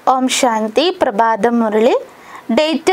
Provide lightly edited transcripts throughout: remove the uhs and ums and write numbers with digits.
ഓം ശാന്തി. പ്രഭാത മുരളി, ഡേറ്റ്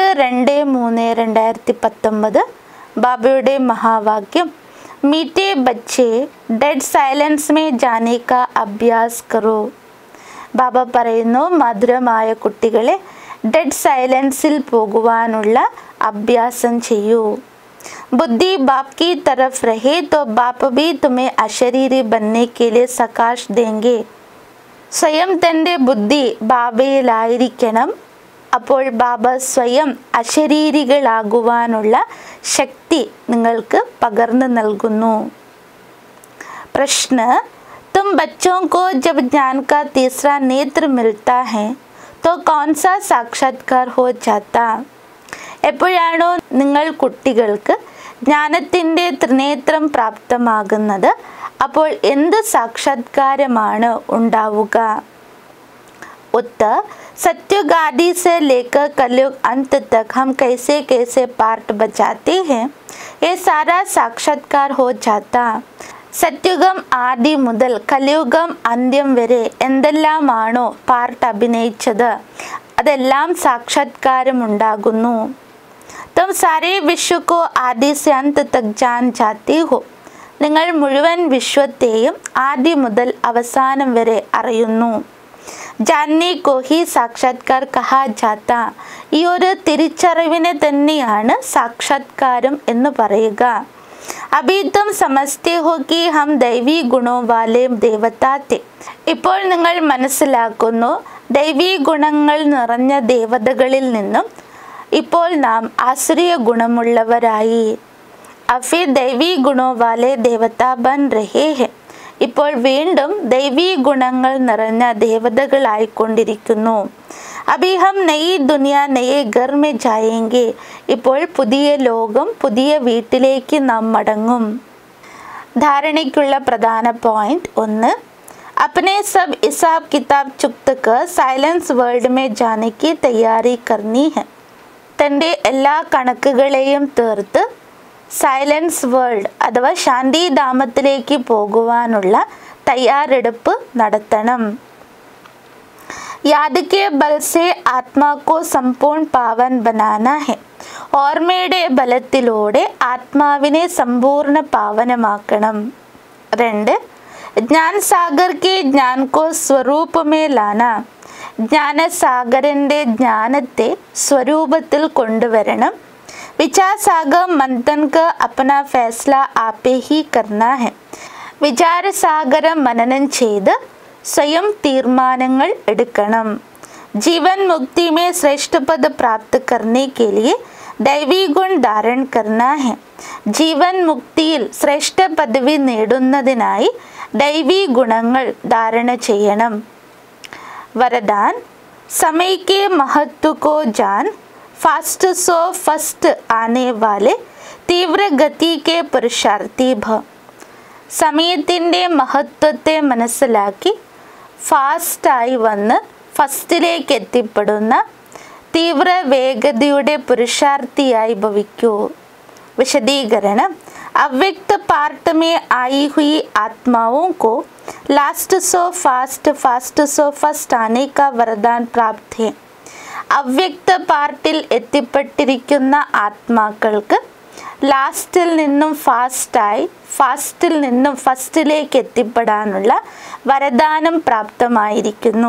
2/3/2019. ബാബയുടെ മഹാവാക്യം, മീറ്റേ ബച്ചേ ഡെഡ് സൈലൻസ് മേ ജാനെ കാ അഭ്യാസ് കറോ. ബാബ പറയുന്നു, മധുരമായ കുട്ടികളെ, ഡെഡ് സൈലൻസിൽ പോകുവാനുള്ള അഭ്യാസം ചെയ്യൂ. बुद्धि बाप की तरफ रहे तो बाप भी तुम्हें अशरीरी बनने के लिए सकाश देंगे. സ്വയം തൻ്റെ ബുദ്ധി ബാബയിലായിരിക്കണം. അപ്പോൾ ബാബ സ്വയം അശരീരികളാകുവാനുള്ള ശക്തി നിങ്ങൾക്ക് പകർന്നു നൽകുന്നു. പ്രശ്ന, तुम बच्चों को जब ज्ञान का तीसरा नेत्र मिलता है तो कौन सा साक्षात्कार हो जाता. എപ്പോഴാണോ നിങ്ങൾ കുട്ടികൾക്ക് ജ്ഞാനത്തിൻ്റെ ത്രിനേത്രം പ്രാപ്തമാകുന്നത്, അപ്പോൾ എന്ത് സാക്ഷാത്കാരമാണ് ഉണ്ടാവുക? उत्तर, सत्युग आदि से लेकर कलयुग अंत तक हम कैसे कैसे पार्ट बचाते हैं, ये सारा साक्षात्कार हो जाता. സത്യുഗം ആദി മുതൽ കലിയുഗം അന്ത്യം വരെ എന്തെല്ലാമാണോ പാർട്ട് അഭിനയിച്ചത്, അതെല്ലാം സാക്ഷാത്കാരമുണ്ടാകുന്നു. तुम सारे विश्व को आदि से अंत तक जान जाते हो. നിങ്ങൾ മുഴുവൻ വിശ്വത്തെയും ആദി മുതൽ അവസാനം വരെ അറിയുന്നു. ജാൻനെ കോ ഹി സാക്ഷാത്കാർ കഹാ ജാത്ത. ഈ ഒരു തിരിച്ചറിവിനെ തന്നെയാണ് സാക്ഷാത്കാരം എന്ന് പറയുക. അഭി തും സമസ്തേ ഹോ കി ഹം ദൈവീ ഗുണോ വാലേ ദേവതാ തെ. ഇപ്പോൾ നിങ്ങൾ മനസ്സിലാക്കുന്നു, ദൈവീ ഗുണങ്ങൾ നിറഞ്ഞ ദേവതകളിൽ നിന്നും ഇപ്പോൾ നാം ആസുരീയ ഗുണമുള്ളവരായി. അഫി ദൈവീ ഗുണോ വാലേ ദേവതാ ബൻ രഹേ ഹെ. ഇപ്പോൾ വീണ്ടും ദൈവീ ഗുണങ്ങൾ നിറഞ്ഞ ദേവതകളായിക്കൊണ്ടിരിക്കുന്നു. അഭി ഹം നയി ദുനിയ നയേ ഘർ മേ ജായേംഗെ. ഇപ്പോൾ പുതിയ ലോകം, പുതിയ വീട്ടിലേക്ക് നാം മടങ്ങും. ധാരണയ്ക്കുള്ള പ്രധാന പോയിന്റ് 1, अपने सब हिसाब किताब चुकत कर साइलेंस वर्ल्ड में जाने की तैयारी करनी है. തൻ്റെ എല്ലാ കണക്കുകളെയും തീർത്ത് സൈലൻസ് വേൾഡ് അഥവാ ശാന്തിധാമത്തിലേക്ക് പോകുവാനുള്ള തയ്യാറെടുപ്പ് നടത്തണം. യാദ് കെ ബൽ സേ ആത്മാ കോ സമ്പൂർണ്ണ പാവൻ ബനാന ഹെ. ഓർമ്മയുടെ ബലത്തിലൂടെ ആത്മാവിനെ സമ്പൂർണ്ണ പാവനമാക്കണം. 2, ജ്ഞാൻ സാഗർ കെ ജ്ഞാൻ കോ സ്വരൂപ മേ ലാന. ജ്ഞാനസാഗരൻ്റെ ജ്ഞാനത്തെ സ്വരൂപത്തിൽ കൊണ്ടുവരണം. വിചാരസാഗർ മന്ഥൻ ക അപ്ന ഫൈസ്ല ആപേ ഹി കർനാ ഹെ. വിചാരസാഗരം മനനം ചെയ്ത് സ്വയം തീർമാനങ്ങൾ എടുക്കണം. ജീവൻ മുക്തി മേ ശ്രേഷ്ഠ പദ പ്രാപ്ത് കർനെ കെ ലിയെ ദൈവീ ഗുൺ ധാരൺ കർനാ ഹെ. ജീവൻ മുക്തിയിൽ ശ്രേഷ്ഠ പദവി നേടുന്നതിനായി ദൈവീ ഗുണങ്ങൾ ധാരണ ചെയ്യണം. वरदान, समय के महत्व को जान फास्ट सो फस्ट आने वाले तीव्र गति के पुरुषार्थी भ. സമയത്തിൻ്റെ മഹത്വത്തെ മനസ്സിലാക്കി ഫാസ്റ്റായി വന്ന് ഫസ്റ്റിലേക്ക് എത്തിപ്പെടുന്ന തീവ്ര വേഗതയുടെ പുരുഷാർത്ഥിയായി ഭവിക്കൂ. വിശദീകരണം, अव्यक्त पार्ट में आई हुई आत्माओं को last so fast fast so first आने का वरदान प्राप्त है. അവ്യക്ത പാർട്ടിൽ എത്തിപ്പെട്ടിരിക്കുന്ന ആത്മാക്കൾക്ക് ലാസ്റ്റിൽ നിന്നും ഫാസ്റ്റായി, ഫാസ്റ്റിൽ നിന്നും ഫസ്റ്റിലേക്ക് എത്തിപ്പെടാനുള്ള വരദാനം പ്രാപ്തമായിരിക്കുന്നു.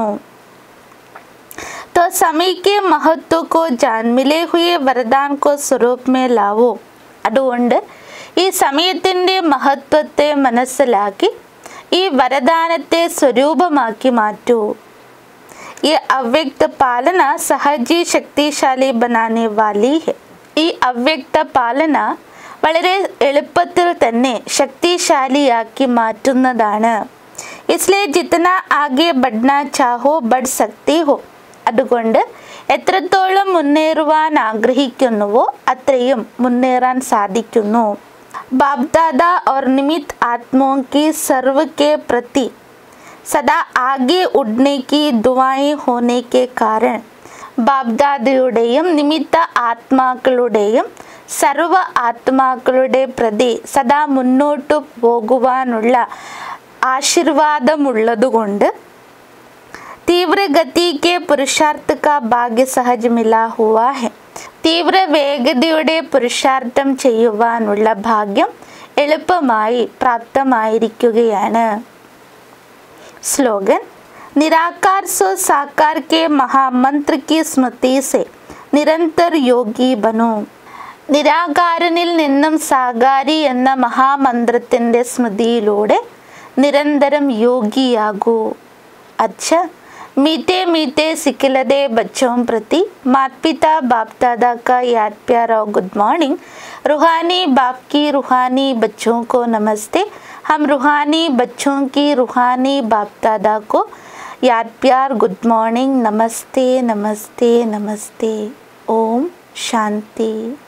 तो समय के महत्व को जान मिले हुए वरदान को स्वरूप में लावो. അതുകൊണ്ട് ഈ സമയത്തിൻ്റെ മഹത്വത്തെ മനസ്സിലാക്കി ഈ വരദാനത്തെ സ്വരൂപമാക്കി മാറ്റൂ. ഈ അവ്യക്ത പാലന സഹജി ശക്തിശാലി ബനാനെ വാലി ഹെ. ഈ അവ്യക്ത പാലന വളരെ എളുപ്പത്തിൽ തന്നെ ശക്തിശാലിയാക്കി മാറ്റുന്നതാണ്. ഇസ്ലിയെ ജിतना ആകെ ബഡ്നാ ചാഹോ ബഡ് സക്തി ഹോ. അതുകൊണ്ട് എത്രത്തോളം മുന്നേറുവാൻ ആഗ്രഹിക്കുന്നുവോ അത്രയും മുന്നേറാൻ സാധിക്കുന്നു. बाप दादा और निमित्त आत्माओं की सर्व के प्रति सदा आगे उड़ने की दुआएं होने के कारण ബാബ്ദാദയുടെയും നിമിത്ത ആത്മാക്കളുടെയും സർവ ആത്മാക്കളുടെ പ്രതി സദാ മുന്നോട്ടു പോകുവാനുള്ള ആശീർവാദമുള്ളതുകൊണ്ട് तीव्र गति के पुरुषार्थ का भाग्य सहज मिला हुआ है. തീവ്ര വേഗതയുടെ പുരുഷാർത്ഥം ചെയ്യുവാനുള്ള ഭാഗ്യം എളുപ്പമായി പ്രാപ്തമായിരിക്കുകയാണ്. സ്ലോഗൻ: निराकार सो साकार के महामंत्र की स्मृति से निरंतर योगी बनो. നിരാകാരനിൽ നിന്നും സാകാരി എന്ന മഹാമന്ത്രത്തിൻ്റെ സ്മൃതിയിലൂടെ നിരന്തരം യോഗിയാകൂ. अच्छा, मीठे मीठे सिखिलदे बच्चों प्रति माता पिता बाप दादा का याद प्यार और गुड मॉर्निंग. रूहानी बाप की रूहानी बच्चों को नमस्ते. हम रूहानी बच्चों की रूहानी बाप दादा को याद प्यार गुड मॉर्निंग. नमस्ते नमस्ते नमस्ते. ओम शांति.